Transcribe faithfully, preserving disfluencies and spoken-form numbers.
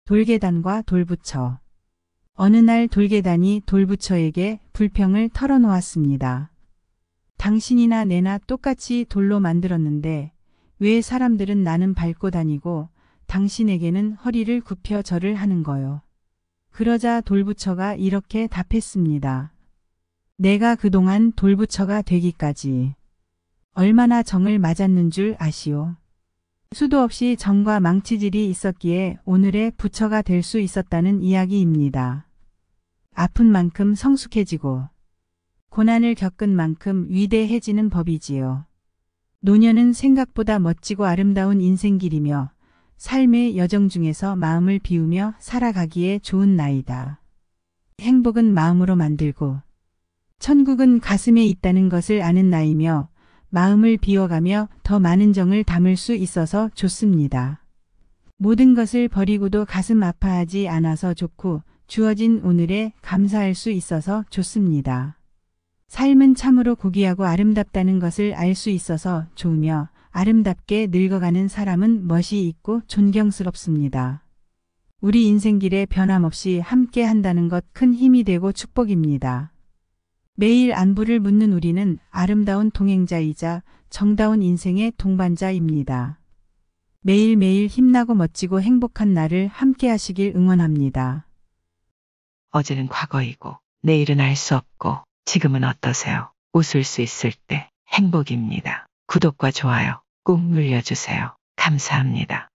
돌계단과 돌부처. 어느 날 돌계단이 돌부처에게 불평을 털어놓았습니다. 당신이나 내나 똑같이 돌로 만들었는데 왜 사람들은 나는 밟고 다니고 당신에게는 허리를 굽혀 절을 하는 거요. 그러자 돌부처가 이렇게 답했습니다. 내가 그동안 돌부처가 되기까지 얼마나 정을 맞았는 줄 아시오. 수도 없이 정과 망치질이 있었기에 오늘의 부처가 될 수 있었다는 이야기입니다. 아픈 만큼 성숙해지고 고난을 겪은 만큼 위대해지는 법이지요. 노년은 생각보다 멋지고 아름다운 인생길이며 삶의 여정 중에서 마음을 비우며 살아가기에 좋은 나이다. 행복은 마음으로 만들고 천국은 가슴에 있다는 것을 아는 나이며 마음을 비워가며 더 많은 정을 담을 수 있어서 좋습니다. 모든 것을 버리고도 가슴 아파하지 않아서 좋고 주어진 오늘에 감사할 수 있어서 좋습니다. 삶은 참으로 고귀하고 아름답다는 것을 알 수 있어서 좋으며 아름답게 늙어가는 사람은 멋이 있고 존경스럽습니다. 우리 인생길에 변함없이 함께 한다는 것 큰 힘이 되고 축복입니다. 매일 안부를 묻는 우리는 아름다운 동행자이자 정다운 인생의 동반자입니다. 매일매일 힘나고 멋지고 행복한 날을 함께 하시길 응원합니다. 어제는 과거이고 내일은 알 수 없고 지금은 어떠세요? 웃을 수 있을 때 행복입니다. 구독과 좋아요 꾹 눌러주세요. 감사합니다.